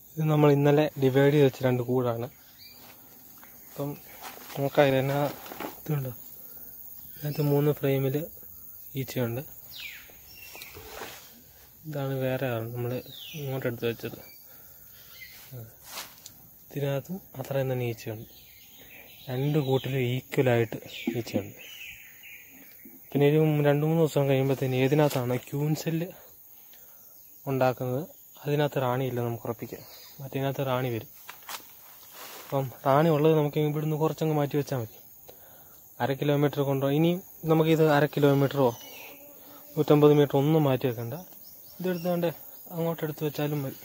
ഇത് നമ്മൾ ഇന്നലെ ഡിവൈഡ് ചെയ്ത് വെച്ച 2 കൂടാണ്. അപ്പം നോക്കാം ഇതെന്നാ ഇതുണ്ടോ. ഇതിനകത്ത് 3 ഫ്രെയിമിൽ ഈച്ചയുണ്ട്. ഇതാണ് വേറെ നമ്മൾ ഇങ്ങോട്ടെടുത്ത് വെച്ചത്. ഇതിനകത്തും അത്രയും തന്നെ ഈച്ചയുണ്ട്. 2 കൂട്ടിലും ഈക്വലായിട്ട് ഈച്ചയുണ്ട്. പിന്നെ ഒരു 2-3 ദിവസം കഴിയുമ്പോഴത്തേന് ഏതിനകത്താണ് ക്യൂൻ സെല്ല് ഉണ്ടാക്കുന്നത് അതിനകത്ത് റാണിയില്ല നമുക്ക് ഉറപ്പിക്കാം. മറ്റേതിനകത്ത് റാണി വരും. അപ്പം റാണി ഉള്ളത് നമുക്ക് ഇവിടുന്ന് കുറച്ചങ്ങ് മാറ്റി വെച്ചാൽ മതി. 1/2 കിലോമീറ്റർ കൊണ്ടോ ഇനിയും നമുക്കിത് 1/2 കിലോമീറ്ററോ 150 മീറ്റർ ഒന്നും മാറ്റി വെക്കണ്ട. ഇതെടുത്തുകൊണ്ട് അങ്ങോട്ടെടുത്ത് വെച്ചാലും മതി.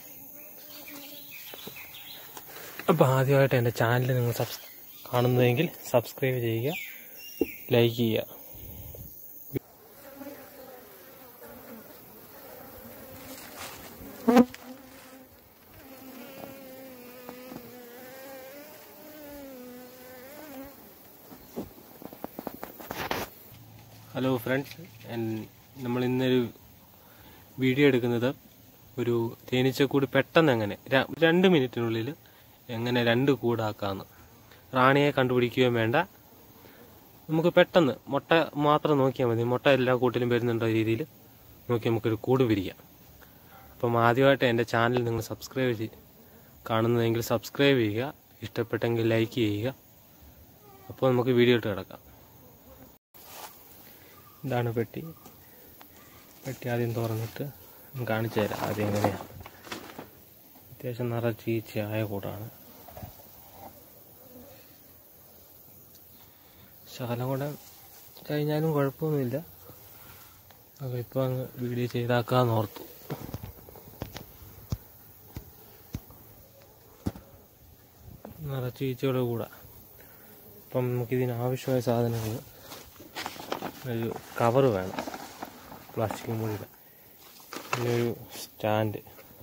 അപ്പോൾ ആദ്യമായിട്ട് എൻ്റെ ചാനൽ നിങ്ങൾ കാണുന്നതെങ്കിൽ സബ്സ്ക്രൈബ് ചെയ്യുക, ലൈക്ക് ചെയ്യുക. ഹലോ ഫ്രണ്ട്സ്, നമ്മൾ ഇന്നൊരു വീഡിയോ എടുക്കുന്നത് ഒരു തേനീച്ചക്കൂട് പെട്ടെന്ന് എങ്ങനെ 2 മിനിറ്റിനുള്ളിൽ എങ്ങനെ 2 കൂടാക്കാമെന്ന്. റാണിയെ കണ്ടുപിടിക്കുകയും വേണ്ട, നമുക്ക് പെട്ടെന്ന് മുട്ട മാത്രം നോക്കിയാൽ മതി. മുട്ട എല്ലാ കൂട്ടിലും വരുന്നുണ്ടോ രീതിയിൽ നോക്കി നമുക്കൊരു കൂട് പിരിക്കാം. അപ്പം ആദ്യമായിട്ട് എൻ്റെ ചാനൽ നിങ്ങൾ കാണുന്നതെങ്കിൽ സബ്സ്ക്രൈബ് ചെയ്യുക, ഇഷ്ടപ്പെട്ടെങ്കിൽ ലൈക്ക് ചെയ്യുക. അപ്പോൾ നമുക്ക് വീഡിയോ ഇട്ട് കിടക്കാം. ഇതാണ് പെട്ടി. ആദ്യം തുറന്നിട്ട് കാണിച്ചു തരാം ആദ്യം എങ്ങനെയാണ്. അത്യാവശ്യം നിറച്ച് ഈച്ചയായ കൂടാണ്. ശകലം കൂടെ കഴിഞ്ഞാലും കുഴപ്പമൊന്നുമില്ല. അപ്പോൾ ഇപ്പോൾ അങ്ങ് വീഡിയോ ചെയ്താക്കാന്ന് ഓർത്തു. നിറച്ച് ഈച്ചയുടെ കൂടെ. അപ്പം നമുക്കിതിനാവശ്യമായ സാധനങ്ങൾ, ഒരു കവറ് വേണം, പ്ലാസ്റ്റിക് മൂടിയുടെ, പിന്നെ ഒരു സ്റ്റാൻഡ്,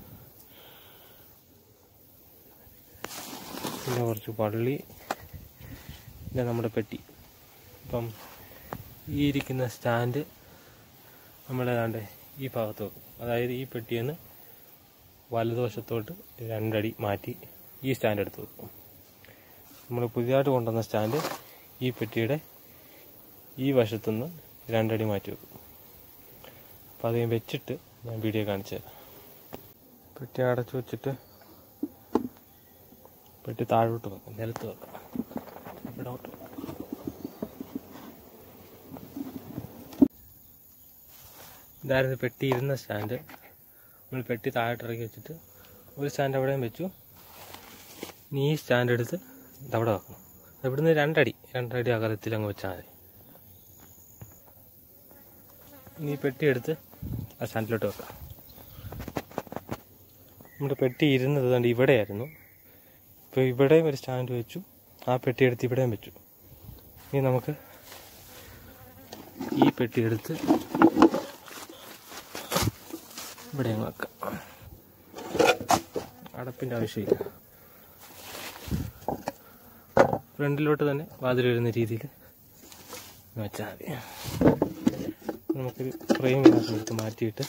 പിന്നെ കുറച്ച് പള്ളി, പിന്നെ നമ്മുടെ പെട്ടി. അപ്പം ഈ ഇരിക്കുന്ന സ്റ്റാൻഡ് നമ്മളേതാണ്ട് ഈ ഭാഗത്ത് വെക്കും. അതായത് ഈ പെട്ടിയിൽ വലതുവശത്തോട്ട് 2 അടി മാറ്റി ഈ സ്റ്റാൻഡ് എടുത്ത് വെക്കും. നമ്മൾ പുതിയതായിട്ട് കൊണ്ടുവന്ന സ്റ്റാൻഡ് ഈ പെട്ടിയുടെ ഈ വശത്തുനിന്ന് 2 അടി മാറ്റി വെക്കും. അപ്പോൾ അത് വെച്ചിട്ട് ഞാൻ വീഡിയോ കാണിച്ചു തരാം. പെട്ടി അടച്ചു വെച്ചിട്ട് പെട്ടി താഴോട്ട് വെക്കാം, നിലത്ത് വെക്കാം, ഇവിടോട്ട്. ഇതായിരുന്നു പെട്ടി ഇരുന്ന സ്റ്റാൻഡ്. നമ്മൾ പെട്ടി താഴോട്ട് ഇറക്കി വെച്ചിട്ട് ഒരു സ്റ്റാൻഡ് അവിടെയും വെച്ചു. ഇനി ഈ സ്റ്റാൻഡ് എടുത്ത് ഇതവിടെ വെക്കണം. ഇവിടുന്ന് 2 അടി അകലത്തിൽ അങ്ങ് വെച്ചാൽ മതി. ഇനി പെട്ടി എടുത്ത് ആ സ്റ്റാൻഡിലോട്ട് വെക്കാം. നമ്മുടെ പെട്ടി ഇരുന്നത് കണ്ട് ഇവിടെയായിരുന്നു. ഇപ്പോൾ ഇവിടെയും ഒരു സ്റ്റാൻഡ് വെച്ചു, ആ പെട്ടി എടുത്ത് ഇവിടെയും വെച്ചു. ഇനി നമുക്ക് ഈ പെട്ടി എടുത്ത് ഇവിടെ അങ്ങ് വെക്കാം. അടപ്പിൻ്റെ ആവശ്യമില്ല. ഫ്രണ്ടിലോട്ട് തന്നെ വാതിൽ വരുന്ന രീതിയിൽ വെച്ചാൽ മതി. നമുക്കൊരു ഫ്രെയിം എടുത്ത് മാറ്റിയിട്ട്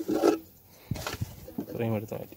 ഫ്രെയിം എടുത്ത് മാറ്റി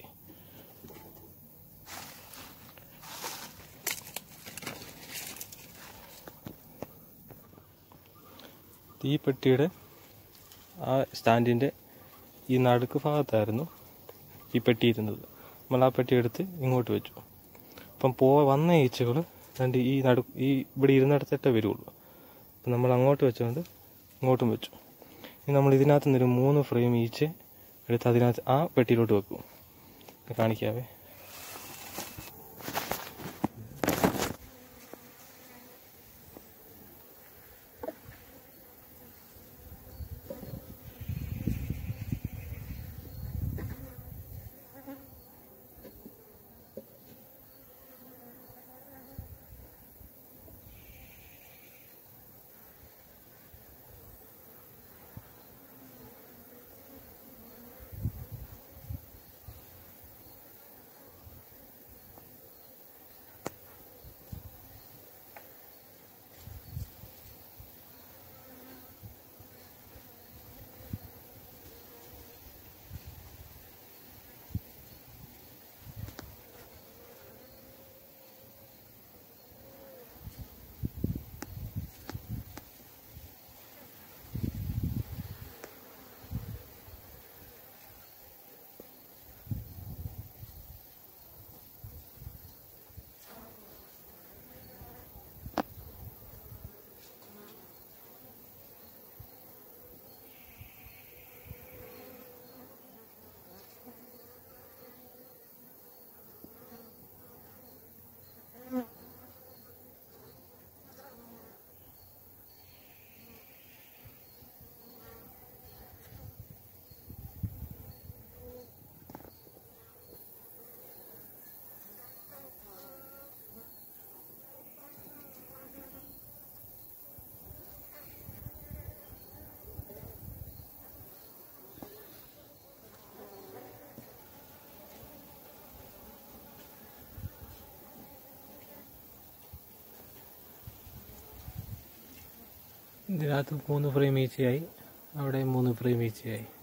ഈ പെട്ടിയുടെ ആ സ്റ്റാൻഡിൻ്റെ ഈ നടുക്ക് ഭാഗത്തായിരുന്നു ഈ പെട്ടി ഇരുന്നത്. നമ്മൾ ആ പെട്ടി എടുത്ത് ഇങ്ങോട്ട് വെച്ചു. അപ്പം വന്ന ഈച്ചകൾ ഈ ഇവിടെ ഇരുന്നിടത്തിട്ടേ വരുള്ളൂ. അപ്പം നമ്മൾ അങ്ങോട്ട് വെച്ചുകൊണ്ട് ഇങ്ങോട്ടും വെച്ചു. ഇനി നമ്മൾ ഇതിനകത്ത് നിന്നൊരു 3 ഫ്രെയിം ഈച്ച എടുത്ത് അതിനകത്ത് ആ പെട്ടിയിലോട്ട് വെക്കും. കാണിക്കാവേ. ഇതിനകത്ത് 3 ഫ്രെയിം ഈച്ചയായി, അവിടെ 3 ഫ്രെയിം ഈച്ചയായി.